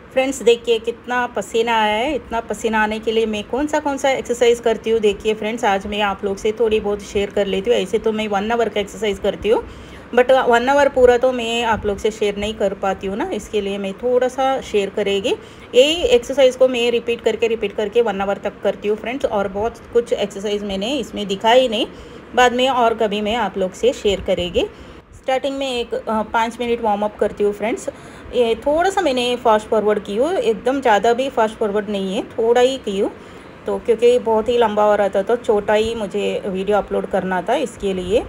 Friends देखिए कितना पसीना आया है। इतना पसीना आने के लिए मैं कौन सा एक्सरसाइज करती हूँ देखिए फ्रेंड्स, आज मैं आप लोग से थोड़ी बहुत शेयर कर लेती हूँ। ऐसे तो मैं 1 आवर का एक्सरसाइज करती हूँ, बट 1 आवर पूरा तो मैं आप लोग से शेयर नहीं कर पाती हूँ ना, इसके लिए मैं थोड़ा सा शेयर करेगी। यही एक्सरसाइज को मैं रिपीट करके 1 आवर तक करती हूँ फ्रेंड्स। और बहुत कुछ एक्सरसाइज मैंने इसमें दिखाई नहीं, बाद में और कभी मैं आप लोग से शेयर करेगी। स्टार्टिंग में एक 5 मिनट वार्म अप करती हूँ फ्रेंड्स। ये थोड़ा सा मैंने फास्ट फॉरवर्ड की हूँ, एकदम ज़्यादा भी फास्ट फॉरवर्ड नहीं है, थोड़ा ही की हूँ। तो क्योंकि बहुत ही लंबा हो रहा था तो छोटा ही मुझे वीडियो अपलोड करना था इसके लिए।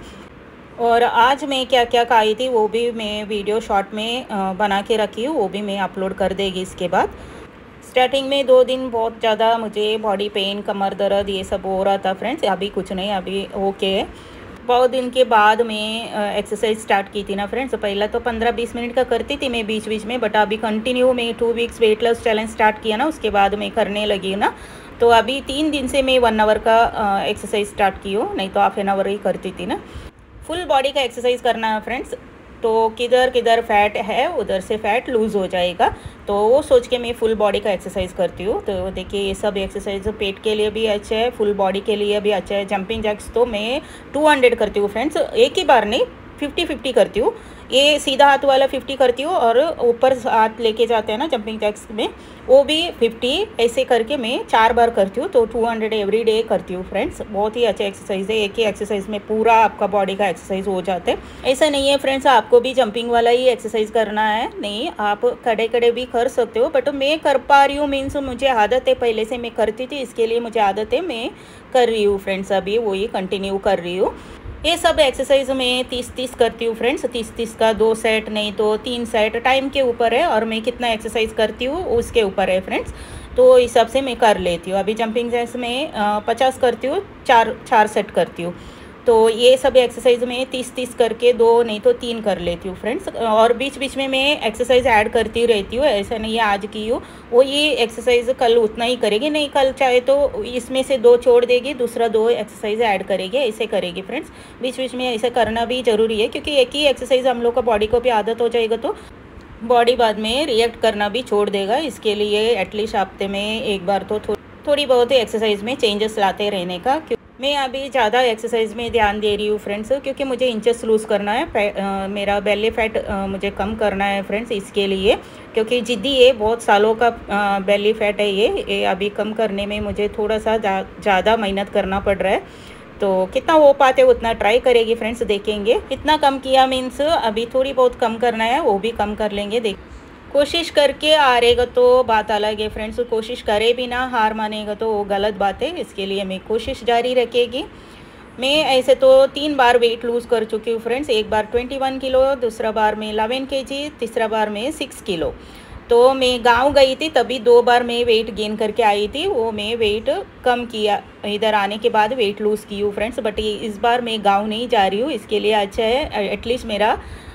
और आज मैं क्या क्या खाई थी वो भी मैं वीडियो शॉर्ट में बना के रखी हूँ, वो भी मैं अपलोड कर देगी इसके बाद। स्टार्टिंग में 2 दिन बहुत ज़्यादा मुझे बॉडी पेन, कमर दर्द ये सब हो रहा था फ्रेंड्स। अभी कुछ नहीं, अभी ओके है। बहुत दिन के बाद मैं एक्सरसाइज स्टार्ट की थी ना फ्रेंड्स। पहले तो 15-20 मिनट का करती थी मैं बीच बीच में, बट अभी कंटिन्यू मैं 2 weeks weight loss challenge start किया ना, उसके बाद मैं करने लगी ना। तो अभी 3 दिन से मैं 1 आवर का एक्सरसाइज स्टार्ट की हूँ, नहीं तो हाफ एन आवर ही करती थी ना। फुल बॉडी का एक्सरसाइज करना है फ्रेंड्स, तो किधर किधर फैट है उधर से फैट लूज़ हो जाएगा, तो वो सोच के मैं फुल बॉडी का एक्सरसाइज करती हूँ। तो देखिए ये सब एक्सरसाइज पेट के लिए भी अच्छा है, फुल बॉडी के लिए भी अच्छा है। जंपिंग जैक्स तो मैं 200 करती हूँ फ्रेंड्स, एक ही बार नहीं 50-50 करती हूँ। ये सीधा हाथ वाला 50 करती हूँ और ऊपर हाथ लेके जाते हैं ना जंपिंग जैक्स में, वो भी 50, ऐसे करके मैं 4 बार करती हूँ। तो 200 एवरी डे करती हूँ फ्रेंड्स। बहुत ही अच्छा एक्सरसाइज है, एक ही एक्सरसाइज में पूरा आपका बॉडी का एक्सरसाइज हो जाता है। ऐसा नहीं है फ्रेंड्स आपको भी जंपिंग वाला ही एक्सरसाइज करना है, नहीं आप खड़े खड़े भी कर सकते हो, बट मैं कर पा रही हूँ मीन्स मुझे आदत है, पहले से मैं करती थी इसके लिए मुझे आदत है, मैं कर रही हूँ फ्रेंड्स, अभी वही कंटिन्यू कर रही हूँ। ये सब एक्सरसाइज में 30-30 करती हूँ फ्रेंड्स। 30-30 का 2 सेट नहीं तो 3 सेट, टाइम के ऊपर है और मैं कितना एक्सरसाइज करती हूँ उसके ऊपर है फ्रेंड्स। तो इस हिसाब से मैं कर लेती हूँ। अभी जंपिंग जैक्स में 50 करती हूँ, 4 सेट करती हूँ। तो ये सब एक्सरसाइज में 30-30 करके 2 नहीं तो 3 कर लेती हूँ फ्रेंड्स। और बीच बीच में मैं एक्सरसाइज ऐड करती रहती हूँ, ऐसा नहीं है आज की हूँ वो ये एक्सरसाइज कल उतना ही करेगी, नहीं कल चाहे तो इसमें से 2 छोड़ देगी, दूसरा 2 एक्सरसाइज ऐड करेगी, ऐसे करेगी फ्रेंड्स। बीच बीच में ऐसे करना भी ज़रूरी है, क्योंकि एक ही एक्सरसाइज हम लोग का बॉडी को भी आदत हो जाएगा तो बॉडी बाद में रिएक्ट करना भी छोड़ देगा। इसके लिए एटलीस्ट हफ्ते में एक बार तो थोड़ी बहुत एक्सरसाइज में चेंजेस लाते रहने का। मैं अभी ज़्यादा एक्सरसाइज में ध्यान दे रही हूँ फ्रेंड्स, क्योंकि मुझे इंचेस लूज़ करना है, मेरा बेली फैट मुझे कम करना है फ्रेंड्स, इसके लिए। क्योंकि जिद्दी है, बहुत सालों का बेली फैट है ये अभी कम करने में मुझे थोड़ा सा ज़्यादा मेहनत करना पड़ रहा है। तो कितना हो पाते उतना ट्राई करेगी फ्रेंड्स, देखेंगे कितना कम किया मीन्स अभी थोड़ी बहुत कम करना है, वो भी कम कर लेंगे। देख कोशिश करके हारेगा तो बात अलग है फ्रेंड्स, कोशिश करे भी ना हार मानेगा तो वो गलत बात है। इसके लिए मैं कोशिश जारी रखेगी। मैं ऐसे तो 3 बार वेट लूज़ कर चुकी हूँ फ्रेंड्स, एक बार 21 किलो, दूसरा बार में 11 kg, तीसरा बार में 6 किलो। तो मैं गांव गई थी तभी 2 बार मैं वेट गेन करके आई थी, वो मैं वेट कम किया, इधर आने के बाद वेट लूज़ की हूँ फ्रेंड्स। बट इस बार मैं गांव नहीं जा रही हूँ, इसके लिए अच्छा है एटलीस्ट मेरा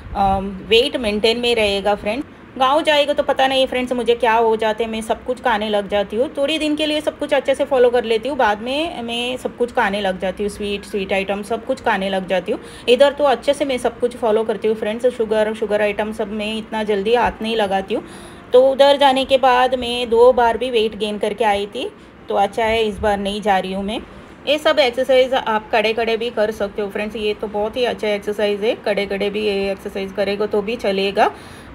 वेट मेंटेन में रहेगा फ्रेंड्स। गांव जाएगा तो पता नहीं फ्रेंड्स मुझे क्या हो जाते हैं, मैं सब कुछ खाने लग जाती हूँ। थोड़ी दिन के लिए सब कुछ अच्छे से फॉलो कर लेती हूँ, बाद में मैं सब कुछ खाने लग जाती हूँ, स्वीट आइटम सब कुछ खाने लग जाती हूँ। इधर तो अच्छे से मैं सब कुछ फॉलो करती हूँ फ्रेंड्स, शुगर आइटम सब में इतना जल्दी हाथ नहीं लगाती हूँ। तो उधर जाने के बाद मैं 2 बार भी वेट गेन करके आई थी, तो अच्छा है इस बार नहीं जा रही हूँ मैं। ये सब एक्सरसाइज आप खड़े खड़े भी कर सकते हो फ्रेंड्स, ये तो बहुत ही अच्छा एक्सरसाइज है, खड़े खड़े भी ये एक्सरसाइज करेगा तो भी चलेगा।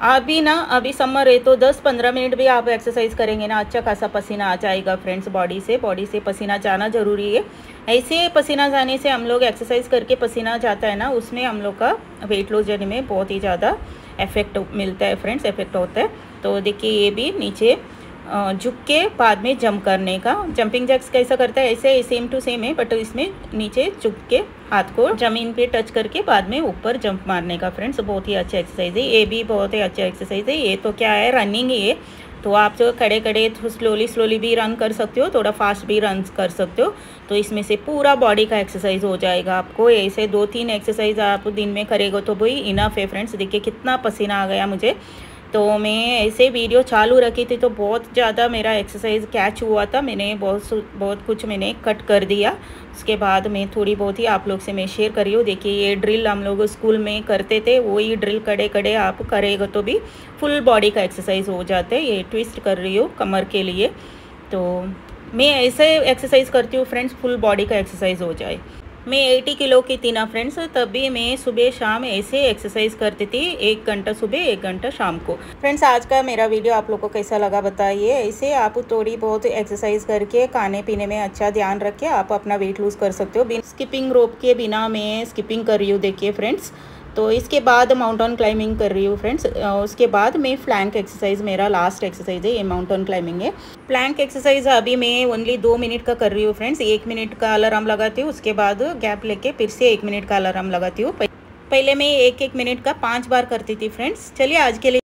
अभी समर है तो 10-15 मिनट भी आप एक्सरसाइज करेंगे ना, अच्छा खासा पसीना आ जाएगा फ्रेंड्स। बॉडी से पसीना जाना ज़रूरी है। ऐसे पसीना जाने से हम लोग एक्सरसाइज करके पसीना जाता है ना, उसमें हम लोग का वेट लॉस जर्नी में बहुत ही ज़्यादा इफेक्ट मिलता है फ्रेंड्स, इफेक्ट होता है। तो देखिए ये भी नीचे झुक के बाद में जंप करने का। जंपिंग जैक्स कैसा करता है ऐसे सेम टू सेम है, बट इसमें नीचे झुक के हाथ को जमीन पे टच करके बाद में ऊपर जंप मारने का फ्रेंड्स। बहुत ही अच्छा एक्सरसाइज है, ये भी बहुत ही अच्छा एक्सरसाइज है। ये तो क्या है, रनिंग है, तो आप जो खड़े खड़े स्लोली भी रन कर सकते हो, थोड़ा फास्ट भी रन कर सकते हो। तो इसमें से पूरा बॉडी का एक्सरसाइज हो जाएगा आपको। ऐसे 2-3 एक्सरसाइज आप दिन में करेगा तो भाई इनफ है फ्रेंड्स। देखिए कितना पसीना आ गया मुझे, तो मैं ऐसे वीडियो चालू रखी थी तो बहुत ज़्यादा मेरा एक्सरसाइज कैच हुआ था, मैंने बहुत कुछ मैंने कट कर दिया। उसके बाद मैं थोड़ी बहुत ही आप लोग से मैं शेयर कर रही हूँ। देखिए ये ड्रिल हम लोग स्कूल में करते थे, वही ड्रिल कड़े कड़े आप करेगा तो भी फुल बॉडी का एक्सरसाइज हो जाता है। ये ट्विस्ट कर रही हूँ कमर के लिए, तो मैं ऐसे एक्सरसाइज करती हूँ फ्रेंड्स, फुल बॉडी का एक्सरसाइज हो जाए। मैं 80 किलो की थी ना फ्रेंड्स, तभी मैं सुबह शाम ऐसे एक्सरसाइज करती थी, 1 घंटा सुबह 1 घंटा शाम को। फ्रेंड्स आज का मेरा वीडियो आप लोग को कैसा लगा बताइए। ऐसे आप थोड़ी बहुत एक्सरसाइज करके खाने पीने में अच्छा ध्यान रख के आप अपना वेट लूज़ कर सकते हो। स्किपिंग रोप के बिना मैं स्किपिंग कर रही हूँ देखिए फ्रेंड्स। तो इसके बाद माउंटेन क्लाइंबिंग कर रही हूँ फ्रेंड्स। उसके बाद मैं फ्लैंक एक्सरसाइज, मेरा लास्ट एक्सरसाइज है ये माउंटेन क्लाइंबिंग है। प्लैंक एक्सरसाइज अभी मैं ओनली 2 मिनट का कर रही हूँ फ्रेंड्स। 1 मिनट का अलार्म लगाती हूँ, उसके बाद गैप लेके फिर से 1 मिनट का अलार्म लगाती हूँ। पहले मैं 1-1 मिनट का 5 बार करती थी फ्रेंड्स। चलिए आज के लिए